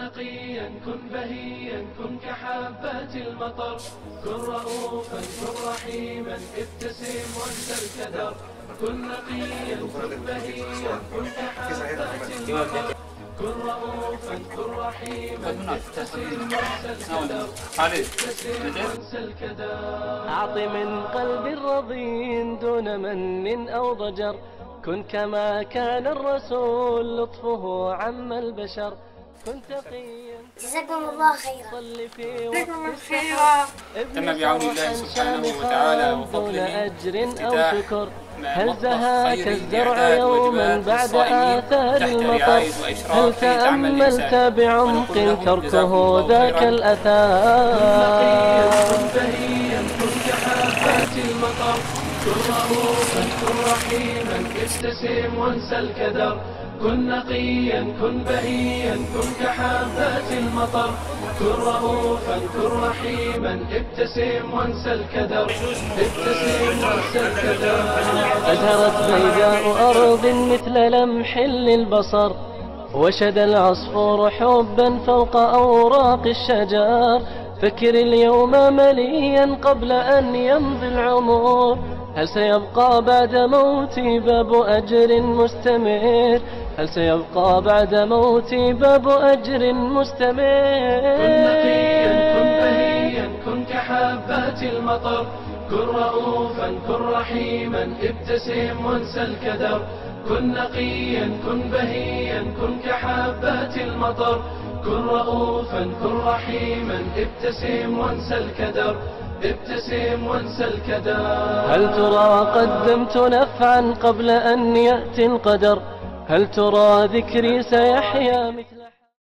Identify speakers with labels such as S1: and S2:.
S1: نقيا كن بهيا كن كحبات المطر، كن رؤوفا كن رحيما ابتسم وانسى الكدر، كن نقيا كن بهيا كن كحبات المطر، كن رؤوفا كن رحيما ابتسم وانسى الكدر.
S2: أعط من قلب رضين دون من أو ضجر، كن كما كان الرسول لطفه عم البشر، كن تقيا.
S3: جزاكم الله خيرا.
S2: صل في وقت السحر
S4: تم بعون الله سبحانه وتعالى وفضله
S2: أجر أو شكر، هل زهاك الزرع يوما بعد آثار المطر، هل تأملت بعمق تركه ذاك الأثار.
S1: كن بهيا كن كحبات المطر، كن رؤوفا كن رحيما ابتسم وانسى الكدر، كن نقيا كن بهيا كن كحبات المطر، كن رؤوفا كن رحيما ابتسم وانسى الكدر، ابتسم وانسى الكدر.
S2: أزهرت بيداء أرض مثل لمح للبصر، وشد العصفور حبا فوق أوراق الشجر، فكر اليوم مليا قبل أن يمضي العمر، هل سيبقى بعد موتي باب أجر مستمر، هل سيبقى بعد موتي باب أجر مستمر.
S1: كن نقيا كن بهيا كن كحبات المطر، كن رؤوفا كن رحيما ابتسم وانسى الكدر، كن نقيا كن بهيا كن كحبات المطر، كن رؤوفا كن رحيما ابتسم وانسى الكدر، ابتسم وانسى الكدر.
S2: هل ترى قدمت نفعا قبل أن يأتي القدر، هل ترى ذكري سيحيا مثل